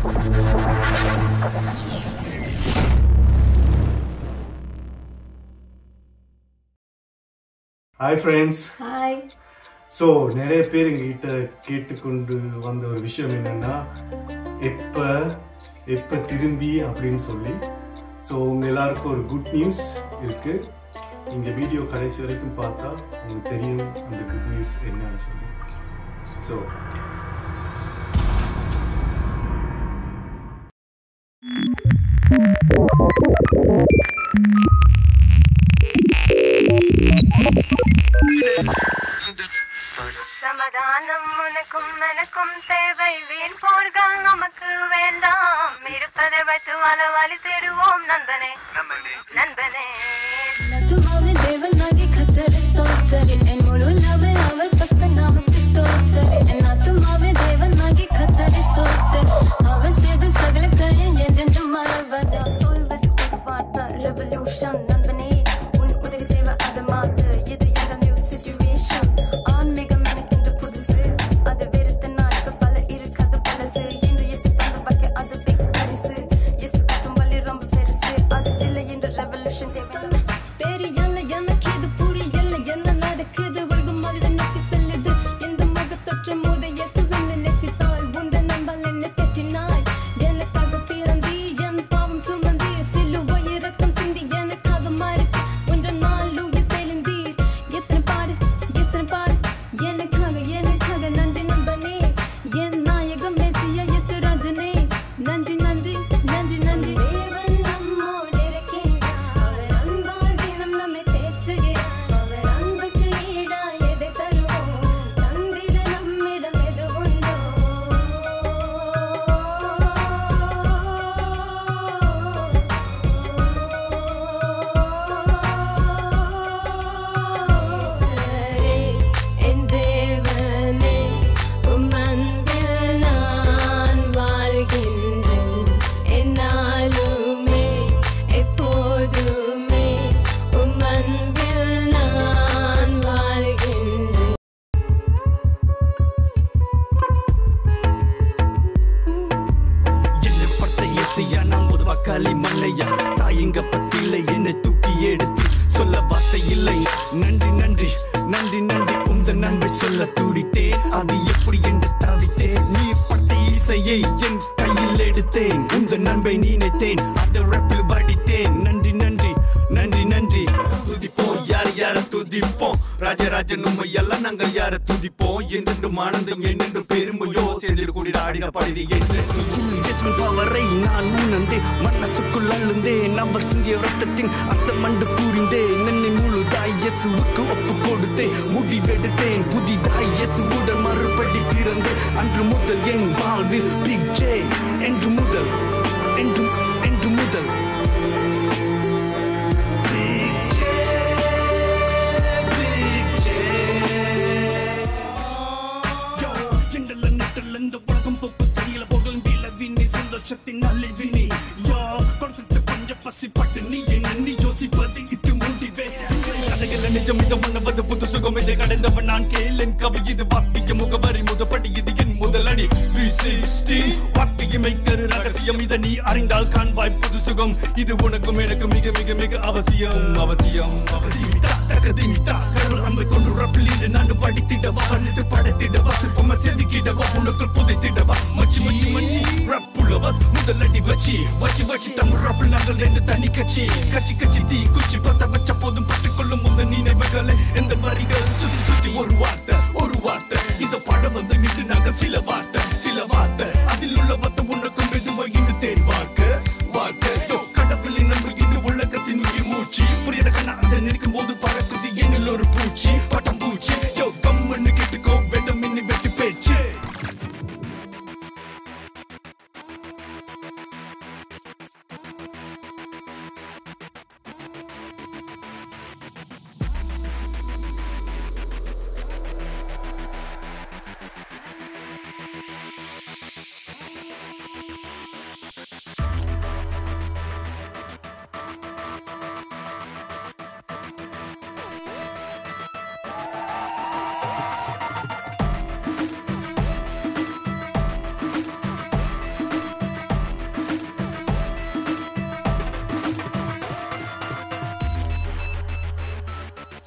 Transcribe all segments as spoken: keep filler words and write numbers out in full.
Hi friends. Hi. So நிறைய பேர் எங்கிட்ட கேட்டுக்கொண்டு வந்த ஒரு விஷயம் என்னன்னா எப்ப எப்ப திரும்பி அப்படின்னு சொல்லி. ஸோ உங்க எல்லாருக்கும் ஒரு குட் நியூஸ் இருக்கு. இந்த வீடியோ கடைசி வரைக்கும் பார்த்தா உங்களுக்கு தெரியும் அந்த குட் நியூஸ் என்னன்னு சொல்லி. ஸோ சமாதானம் உனக்கும் எனக்கும் தேவை, வீண் போர்கள் நமக்கு வேண்டாம். இருப்பதை வைத்து அளவாளி சேருவோம் நண்பனே நண்பனே. தேவனாகி கத்தர் ஸ்தோத்தரின் என் முழு நாவே அவர் பக்த நாமத்து ஸ்தோத்தரின் என் ஆத்துமாவே தேவனாகி கத்தர் ஸ்தோத்தர். அவர் செய்த சகல காரியம் என்றென்றும் மறவதா. சொல்வது ஒரு வார்த்தை ரெவல்யூஷன் நண்பனே, உன் உதவி தேவை அதை மாத்து. இது எந்த நியூ சிச்சுவேஷன் ஆன்மீக மெனக்கென்று புதுசு, அது வெறுத்த நாட்கள் பல இருக்காது பழசு. என்று எசு தந்த பாக்கி அது பிக் பரிசு. எசு கட்டும் வழி ரொம்ப பெருசு, அது சில என்று ரெவல்யூஷன் தேவை. தெரியல எனக்கு இது புரியல என்ன நடக்குது. உலகம் அழிவை நோக்கி செல்லுது. இந்த முகத்தொற்ற மூத இயேசுவென்னு நேசித்தாய். உந்த நண்பல் என்ன தெற்றினாய். எனக்காக பிறந்தி என் பாவம் சுமந்தி. சிலுவை ரத்தம் சிந்தி எனக்காக மறுத்து ஒன்ற நாள் உயிர் தெளிந்தீர். எத்தனை பாடு எத்தனை பாடு எனக்காக எனக்காக. நன்றி நண்பனே என் நாயகம் மேசியா இயேசுராஜனே. நன்றி நன்றி நன்றி நன்றி. தேவன் நம்மோடு இருக்கின்றார். அவர் அன்பால் தினம் நம்மை தேற்றுகிறார். அவர் அன்புக்கு ஈடாய் எதை தருவோம். தந்திட நம்மிடம் எது உண்டோ. சரே என் தேவனே, உம் அன்பில் நான் வாழ்கின்றேன். என்னாலுமே எப்போதுமே உம் அன்பில் நான் வாழ்கின்றேன். என்னை பார்த்த இயேசையா, நான் முதுவாக்காளி மல்லையா. தாயிங்க பத்தியில்லை என்னை தூக்கி எடுத்து சொல்ல வார்த்தை இல்லை. நன்றி நன்றி நன்றி நன்றி. உந்த நன்மை சொல்ல துடித்தேன், அது எப்படி என்று தவித்தேன். நீ பட்ட இசையை என் கையில் எடுத்தேன். உந்த நன்மை நினைத்தேன், அந்த ரப்பில் வடித்தேன். நன்றி நன்றி நன்றி நன்றி. துதிப்போம் யார் யார துதிப்போம். ராஜராஜன் உண்மை எல்லாம் நாங்கள் யார துதிப்போம். என்றென்றும் ஆனந்தம் என்னென்று பெருமையோ சேர்ந்து கூடி ஆடின பாடி இயேசுவின் பவரை நான் உணர்ந்தே மனசுக்குள் அழுந்தேன். அவர் சிந்திய ரத்தத்தின் அர்த்தம் கண்டு புரிந்தேன். என்னை முழுதாய் இயேசுவுக்கு ஒப்பு கொடுத்தேன். முடிவெடுத்தேன் புதிதாய் இயேசுவுடன் மறுபடி பிறந்தேன். அன்று முதல் என் வாழ்வில் பிக் ஜே என்று முதல் என்று என்று முதல் சந்தோஷத்தின் அழிவினி யா கொடுத்து பஞ்ச பசி பட்டு நீ என்ன யோசிப்பது இது முடிவே. கதைகள் நிஜம் இதை உணவது புது சுகம் இதை கடந்தவன் நான் கேளன் கவி. இது வாக்கிய முகவரி முதப்படி இது என் முதலடி. வாக்கியமை கரு ரகசியம் இதை நீ அறிந்தால் காண்பாய் புது சுகம். இது உனக்கும் எனக்கு மிக மிக மிக அவசியம் அவசியம். அன்பை கொண்டு ரப்பில் நான் படித்திடவா வண்ணத்து படைத்திடவா சிற்பமா செதுக்கிடவா உனக்குள் புதைத்திடவா. மச்சி மச்சி மச்சி ரப்புள்ளவஸ் முதலடி வச்சி வச்சி வச்சி தமிழ் ரப்பில் நாங்கள் ரெண்டு தனி கட்சி. கட்சி கட்சி தீ குச்சி பத்த வச்ச போதும் பட்டுக்கொள்ளும் உங்க நினைவுகளை. எந்த வரிகள் சுத்தி சுத்தி ஒரு வார்த்தை ஒரு வார்த்தை. இந்த படம் வந்து நின்று நாங்கள் சில வார்த்தை சில வார்த்தை. அதில் உள்ள வார்த்தை உனக்கும் மெதுவா இங்கு தேன் வாக்கு வாக்கு. கடவுளின் நன்மை இன்று உலகத்தின் உயிர் மூச்சு. புரியத கண்ணா அதை நினைக்கும் போது பறக்குது என்னில் ஒரு பூச்சி பட்டம் பூச்சி. யோ கம்மன்னு கேட்டுக்கோ வேண்டாம் இன்னி வெட்டி பேச்சு.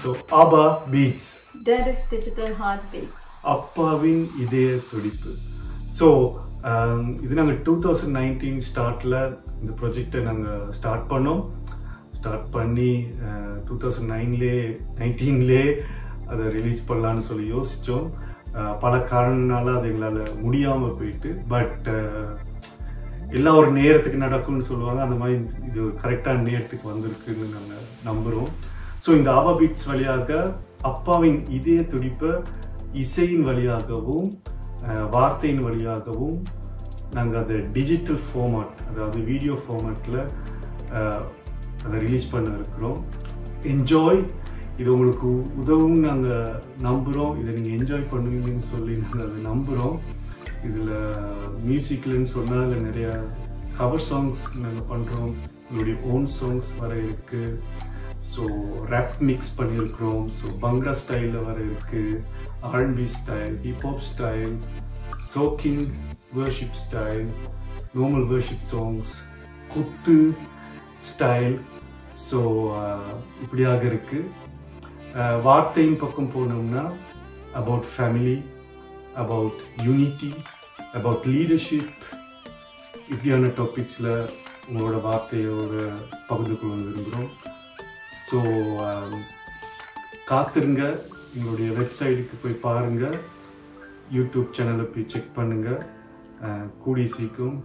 So Abba Beatz. That is digital heartbeat. அப்பாவின் இதய துடிப்பு. ஸோ இது நாங்கள் டூ தௌசண்ட் நைன்டீன் ஸ்டார்டில் இந்த ப்ராஜெக்டை நாங்கள் ஸ்டார்ட் பண்ணோம். ஸ்டார்ட் பண்ணி டூ தௌசண்ட் நைன்லே நைன்டீன்லே அதை ரிலீஸ் பண்ணலான்னு சொல்லி யோசித்தோம். பல காரணங்களால அது எங்களால் முடியாமல் போயிட்டு, பட் எல்லாம் ஒரு நேரத்துக்கு நடக்கும்னு சொல்லுவாங்க. அந்த மாதிரி இது கரெக்டான நேரத்துக்கு வந்திருக்குன்னு நாங்கள் நம்புகிறோம். ஸோ இந்த Abba Beatz வழியாக அப்பாவின் இதய துடிப்பை இசையின் வழியாகவும் வார்த்தையின் வழியாகவும் நாங்கள் அதை டிஜிட்டல் ஃபார்மேட், அதாவது வீடியோ ஃபார்மேட்டில் அதை ரிலீஸ் பண்ண இருக்கிறோம். என்ஜாய். இது உங்களுக்கு உதவும் நாங்கள் நம்புகிறோம். இதை நீங்கள் என்ஜாய் பண்ணுவீங்கன்னு சொல்லி நாங்கள் அதை நம்புகிறோம். இதில் மியூசிக்லன்னு சொன்னால் இதில் நிறையா கவர் சாங்ஸ் நாங்கள் பண்ணுறோம். எங்களுடைய ஓன் சாங்ஸ் வர இருக்குது. ஸோ ரேப் மிக்ஸ் பண்ணியிருக்கிறோம். ஸோ பங்க்ரா ஸ்டைலில் வர இருக்குது, RnB style, hip hop style, soaking worship style, normal worship songs, குத்து ஸ்டைல். ஸோ இப்படியாக இருக்குது. வார்த்தையின் பக்கம் போனோம்னா about family, about unity, about leadership, இப்படியான டாபிக்ஸில் உங்களோட வார்த்தையோட பகிர்ந்து கொள்ள விரும்புகிறோம். ஸோ காத்திருங்க. எங்களுடைய வெப்சைட்டுக்கு போய் பாருங்கள், யூடியூப் சேனலை போய் செக் பண்ணுங்கள். கூடிய சீக்கிரம்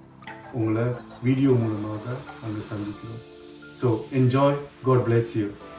உங்களை வீடியோ மூலமாக அங்கே சந்திக்கிறோம். So enjoy. God bless you.